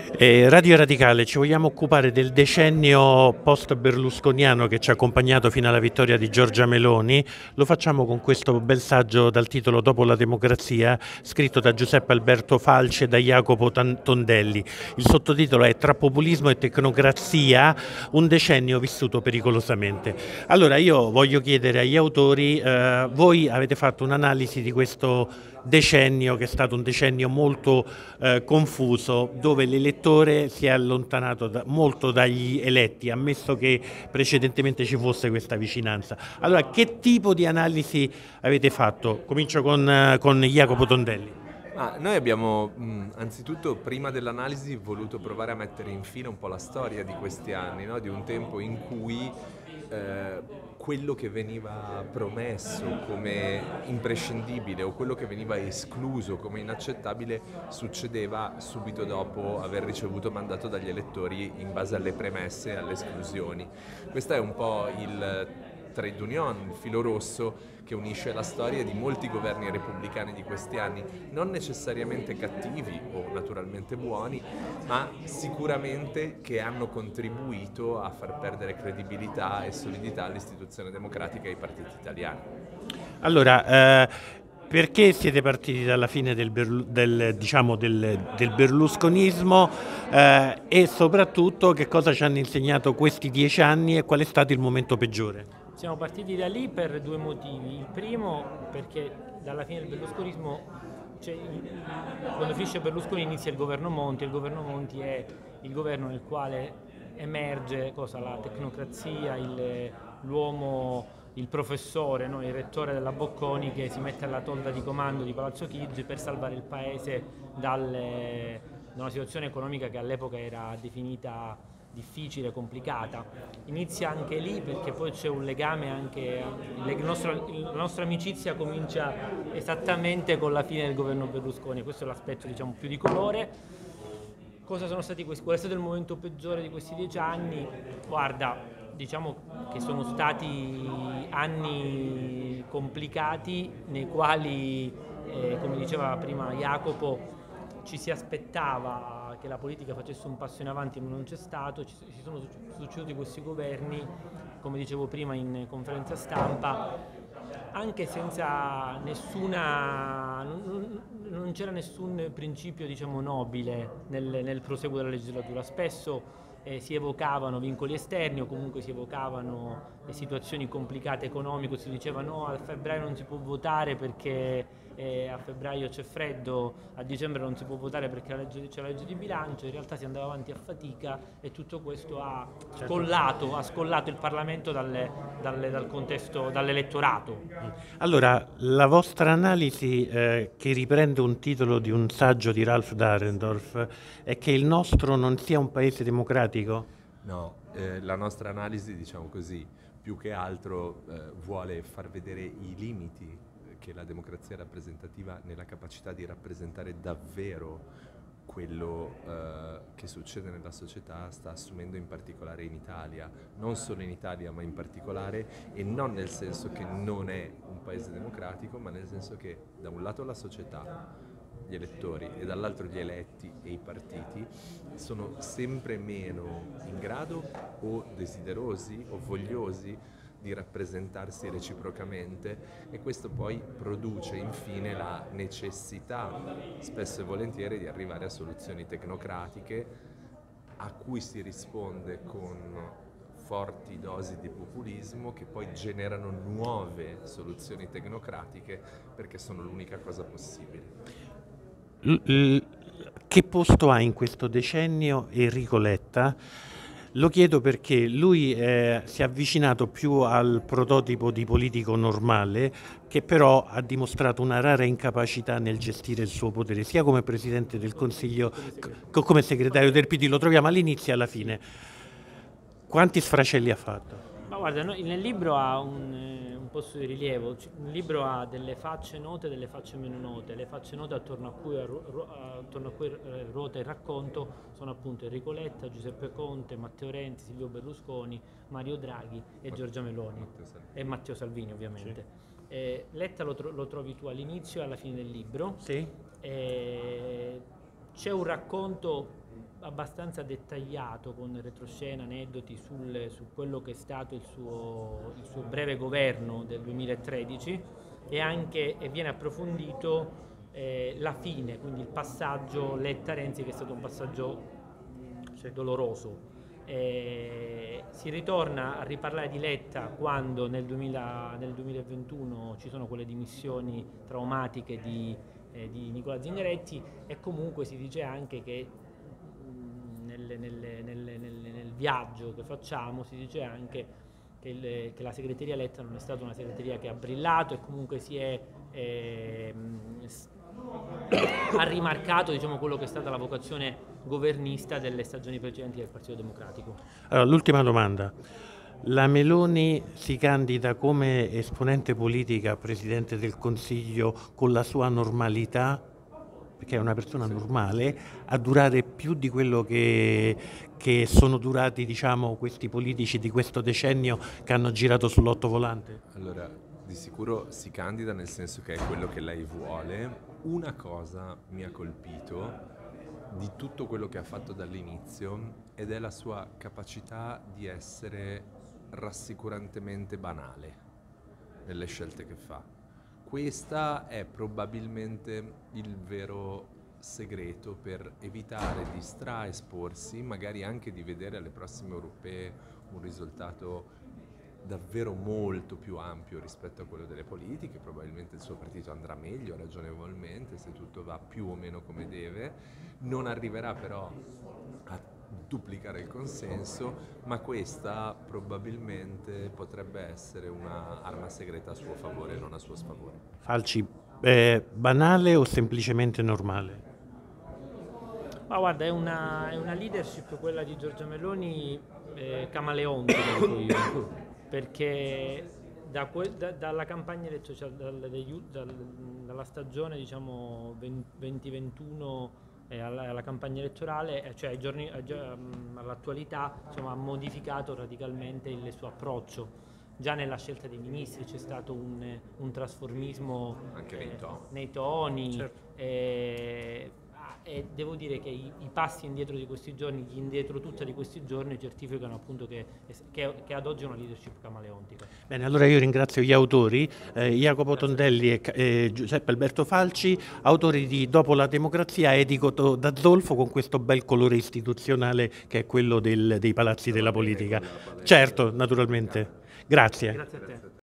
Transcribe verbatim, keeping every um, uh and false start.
Eh, Radio Radicale, ci vogliamo occupare del decennio post-berlusconiano che ci ha accompagnato fino alla vittoria di Giorgia Meloni. Lo facciamo con questo bel saggio dal titolo Dopo la democrazia, scritto da Giuseppe Alberto Falce e da Jacopo Tondelli. Il sottotitolo è Tra populismo e tecnocrazia, un decennio vissuto pericolosamente. Allora io voglio chiedere agli autori, eh, voi avete fatto un'analisi di questo decennio che è stato un decennio molto eh, confuso, dove l'elettore si è allontanato da, molto dagli eletti, ammesso che precedentemente ci fosse questa vicinanza. Allora, che tipo di analisi avete fatto? Comincio con, eh, con Jacopo Tondelli. Ah, noi abbiamo mh, anzitutto, prima dell'analisi, voluto provare a mettere in fila un po' la storia di questi anni, no? Di un tempo in cui eh, quello che veniva promesso come imprescindibile o quello che veniva escluso come inaccettabile succedeva subito dopo aver ricevuto mandato dagli elettori in base alle premesse e alle esclusioni. Questo è un po' il trade union, il filo rosso che unisce la storia di molti governi repubblicani di questi anni, non necessariamente cattivi o naturalmente buoni, ma sicuramente che hanno contribuito a far perdere credibilità e solidità all'istituzione democratica e ai partiti italiani. Allora, eh, perché siete partiti dalla fine del, del, diciamo, del, del berlusconismo eh, e soprattutto che cosa ci hanno insegnato questi dieci anni e qual è stato il momento peggiore? Siamo partiti da lì per due motivi. Il primo perché dalla fine del berlusconismo, cioè, quando finisce Berlusconi inizia il governo Monti, il governo Monti è il governo nel quale emerge cosa, la tecnocrazia, l'uomo, il professore, no? Il rettore della Bocconi che si mette alla tolda di comando di Palazzo Chigi per salvare il paese dalle, da una situazione economica che all'epoca era definita difficile, complicata. Inizia anche lì perché poi c'è un legame anche, il nostro, la nostra amicizia comincia esattamente con la fine del governo Berlusconi, questo è l'aspetto diciamo più di colore. Cosa sono stati questi, qual è stato il momento peggiore di questi dieci anni? Guarda, diciamo che sono stati anni complicati nei quali, eh, come diceva prima Jacopo, ci si aspettava che la politica facesse un passo in avanti ma non c'è stato, ci si sono succeduti questi governi, come dicevo prima in conferenza stampa, anche senza nessuna, non, non c'era nessun principio diciamo nobile nel, nel proseguo della legislatura, spesso eh, si evocavano vincoli esterni o comunque si evocavano le situazioni complicate economiche, si diceva no, a febbraio non si può votare perché eh, a febbraio c'è freddo, a dicembre non si può votare perché c'è la legge di bilancio, in realtà si andava avanti a fatica e tutto questo ha scollato, ha scollato il Parlamento dalle, dalle, dal contesto, dall'elettorato. Allora, la vostra analisi, eh, che riprende un titolo di un saggio di Ralph Dahrendorf, è che il nostro non sia un paese democratico? No, eh, la nostra analisi, diciamo così, più che altro eh, vuole far vedere i limiti che la democrazia rappresentativa nella capacità di rappresentare davvero quello eh, che succede nella società sta assumendo in particolare in Italia, non solo in Italia ma in particolare, e non nel senso che non è un paese democratico, ma nel senso che da un lato la società, gli elettori, e dall'altro gli eletti e i partiti sono sempre meno in grado o desiderosi o vogliosi di rappresentarsi reciprocamente, e questo poi produce infine la necessità, spesso e volentieri, di arrivare a soluzioni tecnocratiche a cui si risponde con forti dosi di populismo che poi generano nuove soluzioni tecnocratiche perché sono l'unica cosa possibile. Che posto ha in questo decennio Enrico Letta? Lo chiedo perché lui eh, si è avvicinato più al prototipo di politico normale, che però ha dimostrato una rara incapacità nel gestire il suo potere, sia come Presidente del Consiglio che come Segretario del P D. Lo troviamo all'inizio e alla fine. Quanti sfracelli ha fatto? Ma guarda, no, nel libro ha un, eh, un posto di rilievo, il libro ha delle facce note e delle facce meno note, le facce note attorno a cui, ru, attorno a cui eh, ruota il racconto sono appunto Enrico Letta, Giuseppe Conte, Matteo Renzi, Silvio Berlusconi, Mario Draghi e Giorgia Meloni Matteo e Matteo Salvini ovviamente. Sì. Eh, Letta lo, tro lo trovi tu all'inizio e alla fine del libro. Sì. Eh, c'è un racconto abbastanza dettagliato con retroscena, aneddoti sul, su quello che è stato il suo, il suo breve governo del duemilatredici e anche e viene approfondito eh, la fine, quindi il passaggio Letta-Renzi, che è stato un passaggio cioè, doloroso. Eh, si ritorna a riparlare di Letta quando nel, duemila, nel duemilaventuno ci sono quelle dimissioni traumatiche di, eh, di Nicola Zingaretti, e comunque si dice anche che Nel, nel, nel, nel viaggio che facciamo si dice anche che, il, che la segreteria Letta non è stata una segreteria che ha brillato, e comunque si è eh, ha rimarcato, diciamo, quello che è stata la vocazione governista delle stagioni precedenti del Partito Democratico. Allora, l'ultima domanda. La Meloni si candida come esponente politica a Presidente del Consiglio con la sua normalità, perché è una persona normale, a durare più di quello che, che sono durati, diciamo, questi politici di questo decennio che hanno girato sull'ottovolante? Allora, di sicuro si candida nel senso che è quello che lei vuole. Una cosa mi ha colpito di tutto quello che ha fatto dall'inizio, ed è la sua capacità di essere rassicurantemente banale nelle scelte che fa. Questa è probabilmente il vero segreto per evitare di straesporsi, magari anche di vedere alle prossime europee un risultato davvero molto più ampio rispetto a quello delle politiche. Probabilmente il suo partito andrà meglio, ragionevolmente, se tutto va più o meno come deve. Non arriverà però a duplicare il consenso, ma questa probabilmente potrebbe essere un'arma segreta a suo favore, non a suo sfavore. Falci, eh, banale o semplicemente normale? Ma guarda, è una, è una leadership, quella di Giorgia Meloni, eh, camaleontica, dico io, perché da que, da, dalla campagna elettorale, dal, dal, dalla stagione, diciamo, venti ventuno alla, alla campagna elettorale, cioè ai giorni, all'attualità, insomma, ha modificato radicalmente il suo approccio. Già nella scelta dei ministri c'è stato un, un trasformismo anche eh, nei toni, nei toni certo. eh, e devo dire che i, i passi indietro di questi giorni, gli indietro tutta di questi giorni, certificano appunto che, che, che ad oggi è una leadership camaleontica. Bene, allora io ringrazio gli autori, eh, Jacopo Grazie. Tondelli e eh, Giuseppe Alberto Falci, autori di Dopo la democrazia, edico da Zolfo, con questo bel colore istituzionale che è quello del, dei palazzi della politica. Certo, naturalmente. Grazie. Grazie a te.